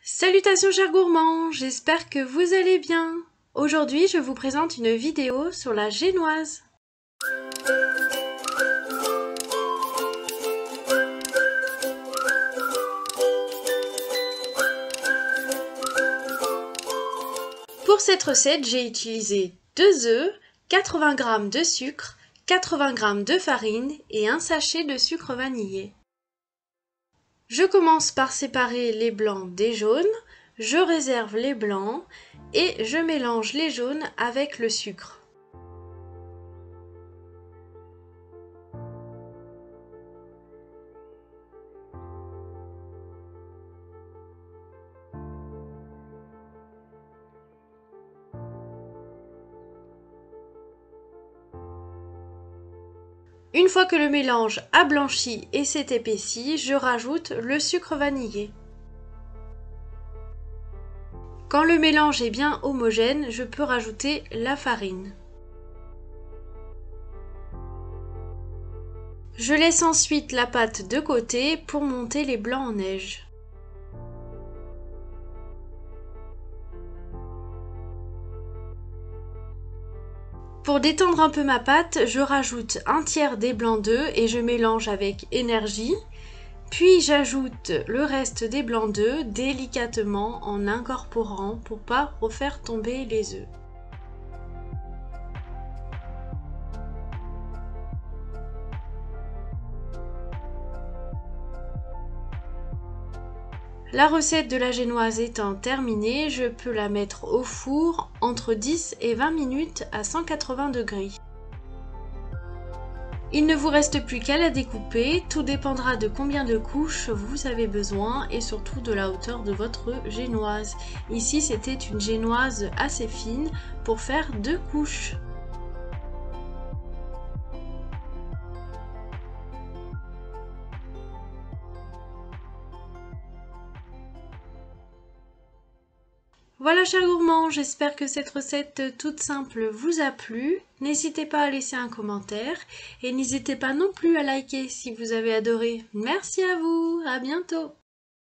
Salutations chers gourmands, j'espère que vous allez bien. Aujourd'hui je vous présente une vidéo sur la génoise. Pour cette recette, j'ai utilisé 2 œufs, 80 g de sucre, 80 g de farine et un sachet de sucre vanillé. Je commence par séparer les blancs des jaunes, je réserve les blancs et je mélange les jaunes avec le sucre. Une fois que le mélange a blanchi et s'est épaissi, je rajoute le sucre vanillé. Quand le mélange est bien homogène, je peux rajouter la farine. Je laisse ensuite la pâte de côté pour monter les blancs en neige. Pour détendre un peu ma pâte, je rajoute un tiers des blancs d'œufs et je mélange avec énergie. Puis j'ajoute le reste des blancs d'œufs délicatement en incorporant pour pas refaire tomber les œufs. La recette de la génoise étant terminée, je peux la mettre au four entre 10 et 20 minutes à 180 degrés. Il ne vous reste plus qu'à la découper, tout dépendra de combien de couches vous avez besoin et surtout de la hauteur de votre génoise. Ici c'était une génoise assez fine pour faire 2 couches. Voilà chers gourmands, j'espère que cette recette toute simple vous a plu. N'hésitez pas à laisser un commentaire et n'hésitez pas non plus à liker si vous avez adoré. Merci à vous, à bientôt.